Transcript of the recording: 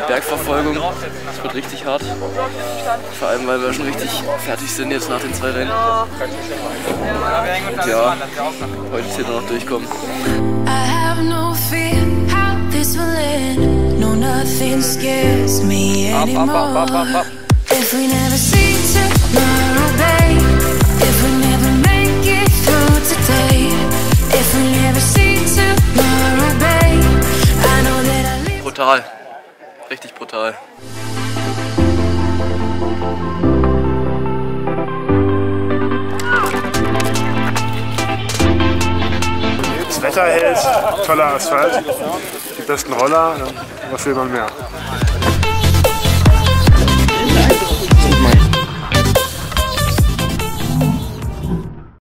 Bergverfolgung. Das wird richtig hart. Vor allem, weil wir schon richtig fertig sind jetzt nach den 2 Rennen. Und ja, heute zählt nur noch durchkommen. Brutal. Richtig brutal. Das Wetter hält, toller Asphalt, die besten Roller, was will man mehr?